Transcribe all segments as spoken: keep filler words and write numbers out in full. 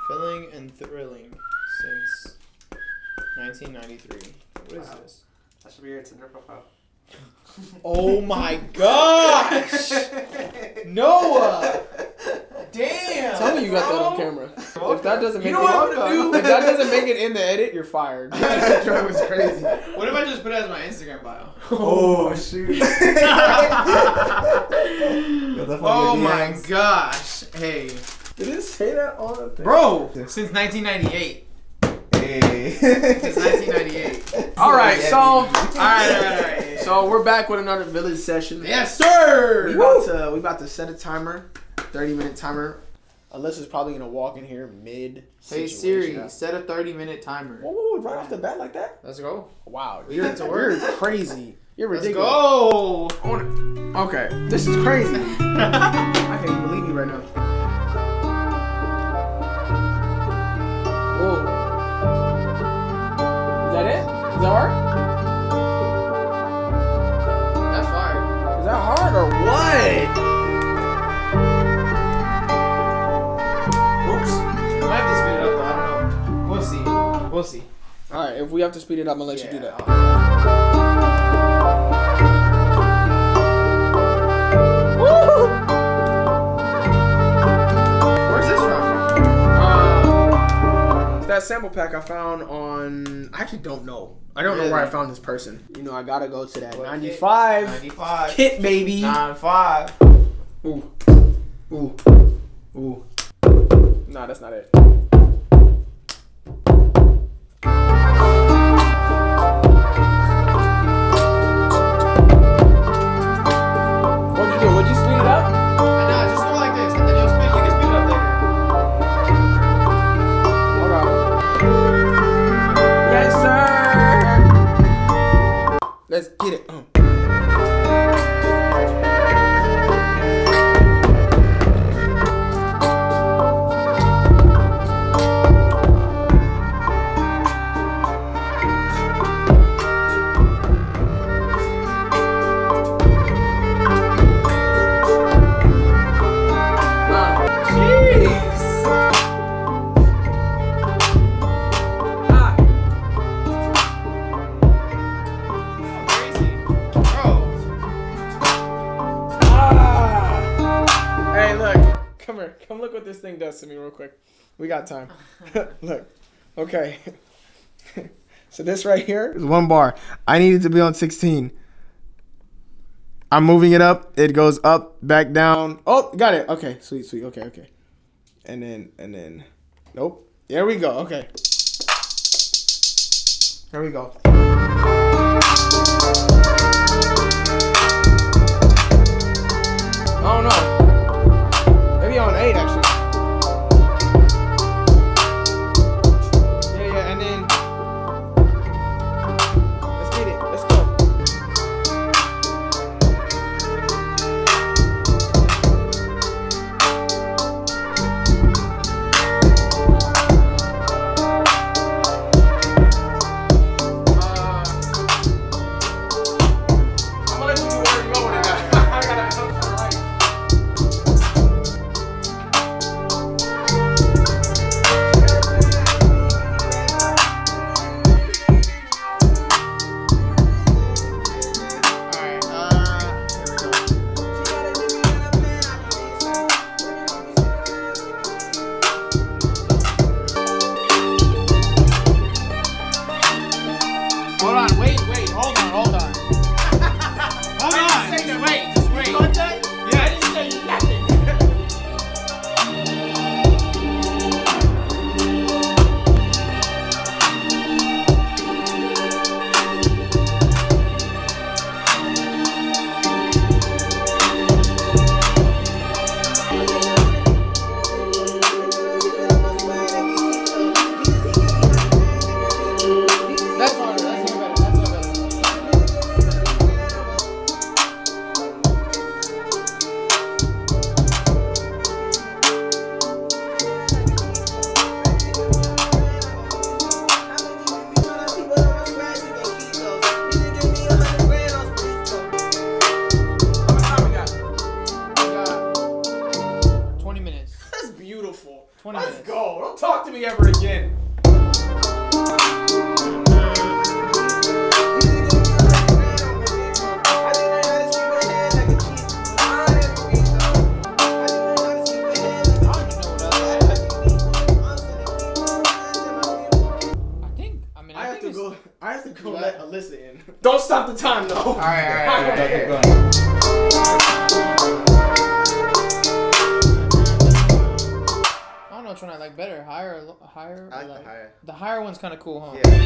Filling and thrilling since nineteen ninety-three. What is Wow. this? That should be your Tinder profile. Oh my gosh! Noah! Damn! Tell me you got bro. that on camera. If that doesn't make You know it, what I'm gonna do? if that doesn't make it in the edit, you're fired. That was crazy. What if I just put it as my Instagram bio? Oh, shoot. Oh my gosh! Hey, Did it say that on the thing? bro! Since nineteen ninety-eight. Hey. Since nineteen ninety-eight. All right, so all All right, all right, all right. so we're back with another Vllg session. Yes, sir. We about to we about to set a timer, thirty minute timer. Alyssa's probably gonna walk in here mid. Hey situation. Siri, set a thirty minute timer. Whoa, whoa, whoa, right off the bat like that? Let's go. Wow, you're, you're crazy. You're Let's ridiculous. go. Okay, this is crazy. I can't even believe you right now. Whoa. Is that it? Is that hard? That's fire. Is that hard or what? Oops. I might have to speed it up, but I don't know. We'll see. We'll see. All right, if we have to speed it up, I'm gonna let you do that. Woo! Where's this from? Uh, it's that sample pack I found on. I actually don't know. I don't know where I Really? found this person. You know, I gotta go to that What ninety-five ninety-five. kit, baby. nine five. Ooh, ooh, ooh. Nah, that's not it. What'd you do? Would you speed it up? Nah, just go like this, and then you'll speed. You can speed it up later. Okay. Yes, sir. Let's get it. Uh. Come look what this thing does to me real quick. We got time. Look. Okay. So this right here is one bar. I need it to be on sixteen. I'm moving it up. It goes up, back down. Oh, got it. Okay, sweet, sweet. Okay, okay. And then, and then, nope. There we go. Okay. There we go. I don't know. Maybe on eight actually. Yeah, yeah, and then let's get it. Let's go. twenty Let's minutes. go. Don't talk to me ever again. I have to go let Alyssa in. Don't stop the time though. All right, all right, all right. Keep going. I don't know which one I like better. Higher, or higher. I like, like the higher. The higher one's kind of cool, huh? Yeah.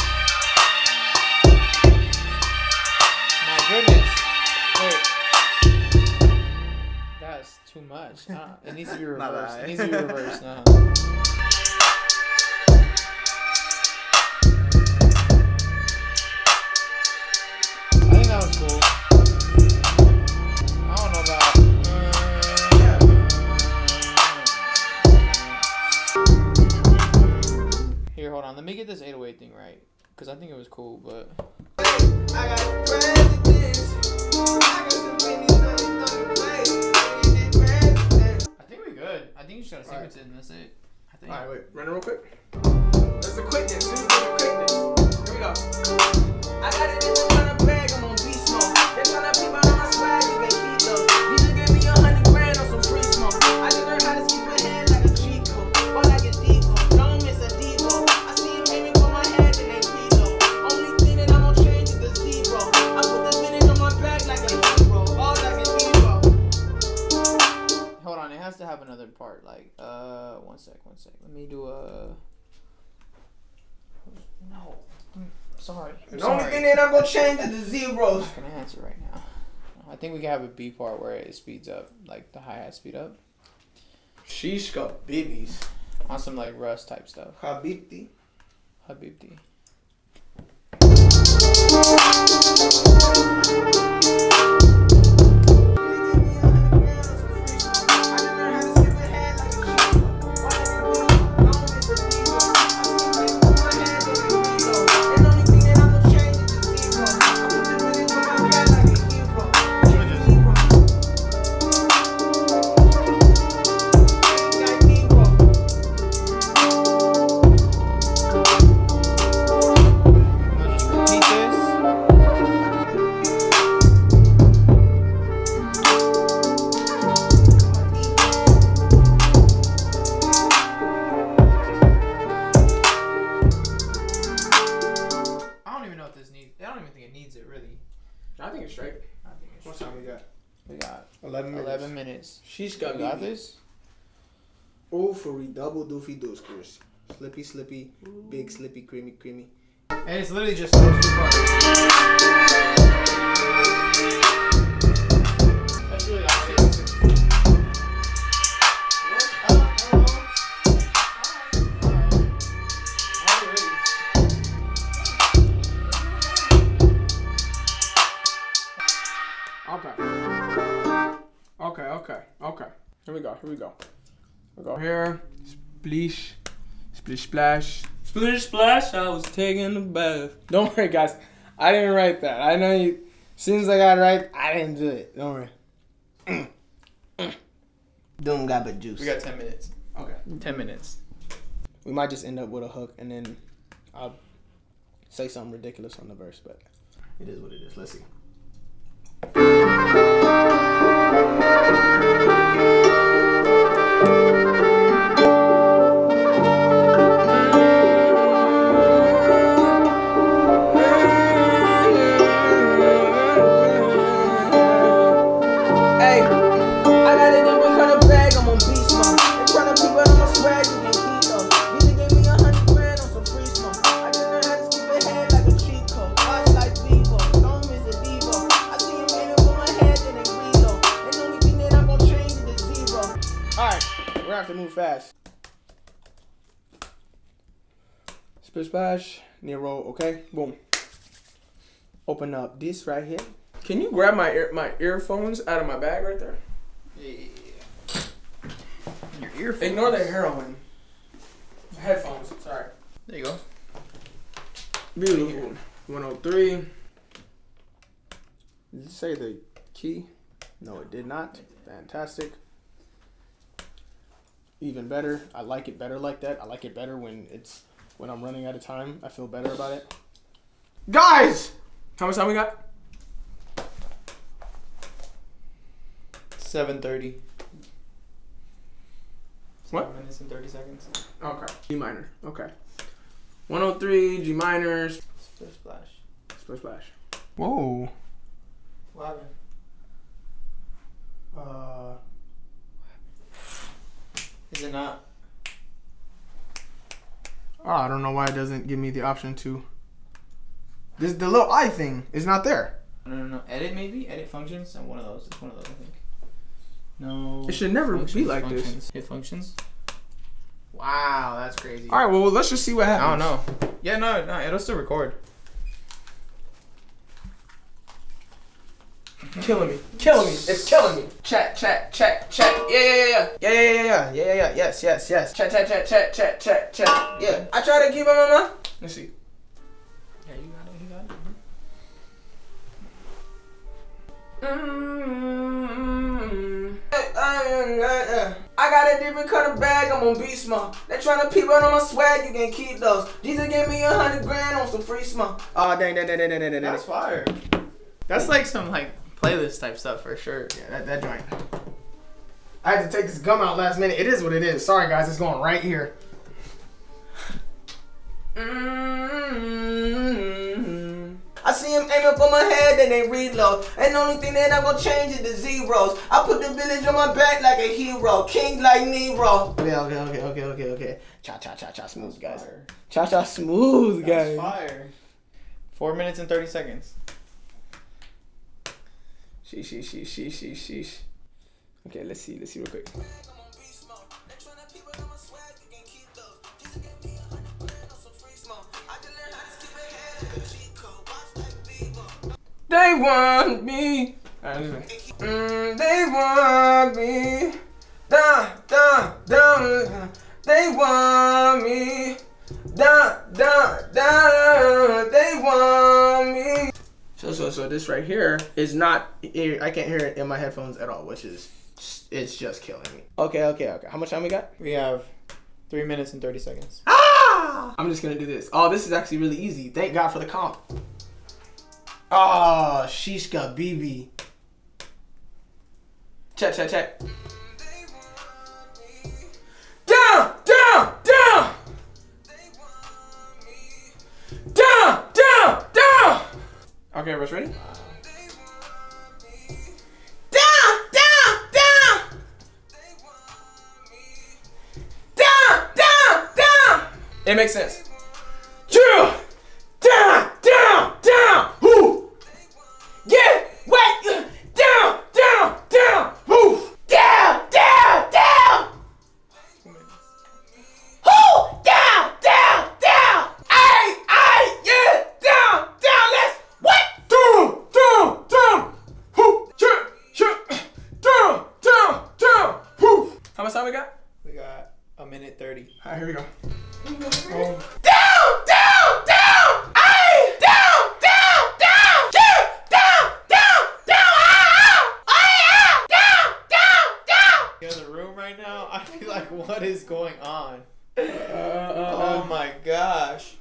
My goodness. Wait. That's too much. Uh, it needs to be reversed. It needs to be reversed. Uh-huh. That was cool. I don't know about. Uh, Here, hold on. Let me get this eight oh eight thing right, because I think it was cool, but. I got presidents. I got I think we good. I think you just gotta sequence it and that's it. I think. Alright, wait. Run it real quick. That's the quickness. This is the quickness. Here we go. I got it in the kind of bag. I'm on beast mode. They're trying to peep out on my swag. You can keep those. You just gave me a hundred grand on some free smoke. I just learned how to keep a hand like a cheat code. Or like a devo. Don't miss a devo. I see him aiming for my head and they reload. Only thing that I'm gonna change is the zero. I put the vintage on my back like a hero. All like a devo. Hold on, it has to have another part. Like, uh, one sec, one sec. Let me do a. No. Sorry. I'm The sorry. only thing that I'm gonna change is the zeros. I'm not gonna answer right now. I think we can have a B part where it speeds up, like the hi-hat speed up. Sheesh got babies. On some like Russ type stuff. Habibti. Habibti. She's got, got this. Oh, for double doofy doskers. Slippy, slippy, Ooh. Big, slippy, creamy, creamy. And it's literally just those two parts. That's really awesome. Okay. Okay, okay, okay. Here we go, here we go. We go here. Splish. Splish splash. Splish splash, I was taking a bath. Don't worry, guys. I didn't write that. I know you. As soon as I got it right, I didn't do it. Don't worry. Mm. Mm. Doom got but juice. We got ten minutes. Okay. ten minutes. We might just end up with a hook and then I'll say something ridiculous on the verse, but it is what it is. Let's see. To move fast. Splish splash, near roll, okay? Boom. Open up this right here. Can you grab my ear my earphones out of my bag right there? Yeah. Your earphones. Ignore the heroin. Headphones, sorry. There you go. Beautiful. one oh three. Did it say the key? No, it did not. Fantastic. even better. I like it better like that. I like it better when it's when I'm running out of time. I feel better about it. Guys, how much time we got? seven thirty. What? Seven minutes and thirty seconds. Okay. G minor. Okay. one oh three, G minor. Split splash. Split splash. Whoa. What happened? Uh. Is it not? Oh, I don't know why it doesn't give me the option to. This the little eye thing is not there. No, no, no. Edit maybe? Edit functions? And one of those. It's one of those, I think. No. It should never functions, be like functions. this. Hit functions? Wow, that's crazy. All right, well, let's just see what happens. I don't know. Yeah, no, no, it'll still record. Killing me. Killing me. It's killing me. Chat, chat, chat, chat. Yeah, yeah, yeah, yeah. Yeah, yeah, yeah, yeah. Yeah, yeah, yeah. Yes, yes, yes. Chat, chat, chat, chat, chat, chat, chat. Yeah. I try to keep it on my. Let's see. Yeah, you got it, you got it. Mm-hmm. I got a different kind of bag, I'm on beast mode. They tryna peep out on my swag, you can keep those. Jesus gave me a hundred grand on some free smoke. Oh, dang, dang, dang, dang, dang, dang. That's fire. That's like some like playlist type stuff for sure. Yeah, that, that joint. I had to take this gum out last minute. It is what it is. Sorry, guys, it's going right here. Mm-hmm. I see him aiming for my head, then they reload. And the only thing that I'm gonna change is the zeros. I put the village on my back like a hero, king like Nero. Okay, okay, okay, okay, okay, okay. Cha cha cha cha smooth, guys. Cha cha smooth, guys. That's fire. Four minutes and thirty seconds. Sheesh, sheesh, sheesh, sheesh, sheesh, sheesh. Okay, let's see, let's see real quick. They want me. Mm, they want me. Down, down, down. They want me. Down, down, down. They want me. So, so, so this right here is not. I can't hear it in my headphones at all, which is, it's just killing me. Okay, okay, okay. How much time we got? We have three minutes and thirty seconds. Ah! I'm just gonna do this. Oh, this is actually really easy. Thank God for the comp. Oh, Shishka B B. Check, check, check. Down, down, down. Down, down, down. Okay, everyone's ready? Down, down, down. Down, down, down. It makes sense. Down, down, down, down. Whoo. Get wet. Down, down, down. Whoo. Down, down, down. Whoo. Down, down, down. Ay, ay, yeah. Down, down. Let's what? Down, down, down. Whoo. Shit, shit. Down, down, down. Whoo. How much time we got? We got a minute thirty. All right, here we go. Oh. Down, down, down. Ay, down, down, down. Down, down, down, down. Ah, ah, down, down, down. You're in the room right now. I feel like, what is going on? Uh, uh, Oh my gosh.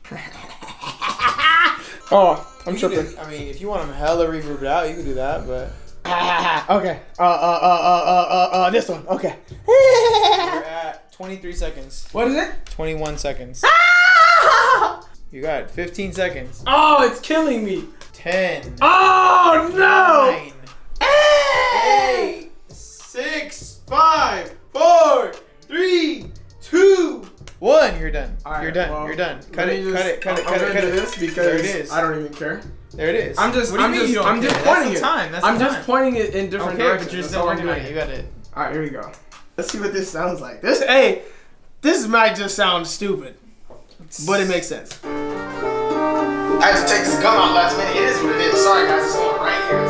Oh, I'm You tripping. could- I mean, if you want them hella reverbed out, you can do that, but Okay. Uh, uh, uh, uh, uh, uh, uh, this one. Okay. we're at twenty-three seconds. What is it? twenty-one seconds. You got fifteen seconds. Oh, it's killing me. ten. Oh, no. nine. eight. six. five. four. three. two. one. You're done. All right, You're done. well, You're done. let Cut me it, just- cut it. Cut it. I'm Cut it. gonna Cut do it. this because there it is. I don't even care. There it is. I'm just, What do you I'm mean just, you don't I'm care? just That's pointing the it. time. That's I'm the just time. pointing it in different Okay, directions. but you're That's still all I'm working on doing. it. You got it. All right, here we go. Let's see what this sounds like. This, hey, this might just sound stupid, but it makes sense. I had to take this gum out last minute. It is what it is. Sorry, guys. It's going right here.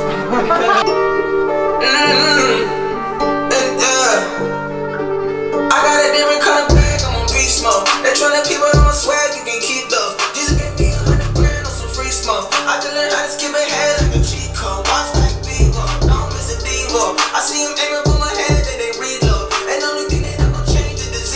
I got a different kind of bag. I'm on beast mode. They tryna peep out on my swag. You can keep those. Jesus gave me a hundred grand on some free smoke. I just learned how to skip ahead like a cheat code. Watch like Vllg. Don't miss a Devo. I see him aiming for my head, then they reload. And the only thing that I'm gonna change is the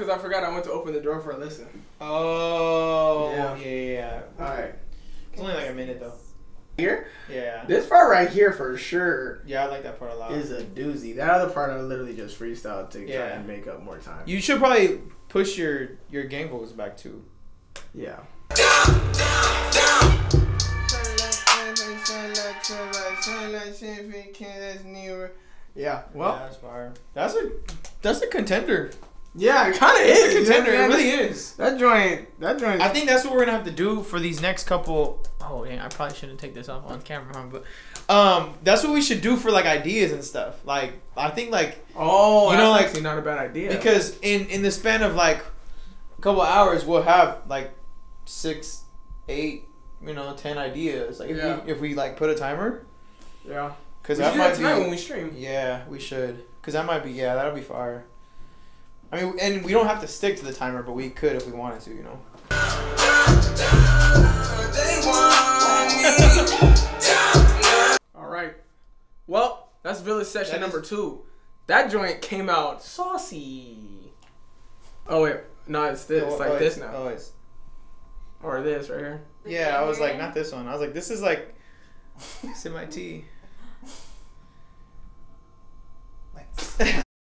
because I forgot I went to open the door for a listen. Oh, Yeah. yeah, yeah. yeah. All right. It's only like a minute though. Here? Yeah. This part right here for sure Yeah, I like that part a lot. is a doozy. That other part I literally just freestyled to try Yeah. and make up more time. You should probably push your your gang vocals back too. Yeah. Yeah. Well. Yeah, that's fire. That's a that's a contender. Yeah, it kind of It's is. a contender. You know It what I really mean? is. That joint. That joint. I think that's what we're gonna have to do for these next couple. Oh, dang, I probably shouldn't take this off on camera, huh? But um, that's what we should do for like ideas and stuff. Like, I think like oh, you that's know, like- actually not a bad idea. because in in the span of like a couple hours, we'll have like six, eight, you know, ten ideas. Like if Yeah. we if we like put a timer, yeah. because We that should do that might tonight be. when we stream. Yeah, we should. Because that might be, yeah, that'll be fire. I mean, and we don't have to stick to the timer, but we could if we wanted to, you know? All right. Well, that's Village session That is- number two. That joint came out saucy. Oh wait, no, it's this. It's Oh, like oh, this it's- now, Oh, it's, or this right here. yeah, I was like, not this one. I was like, this is like, it's in my tea.